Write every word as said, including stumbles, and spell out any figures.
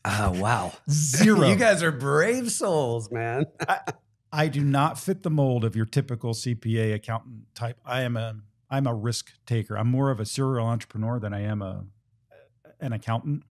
Oh, wow. Zero. You guys are brave souls, man. I, I do not fit the mold of your typical C P A accountant type. I am a I'm a risk taker. I'm more of a serial entrepreneur than I am a an accountant.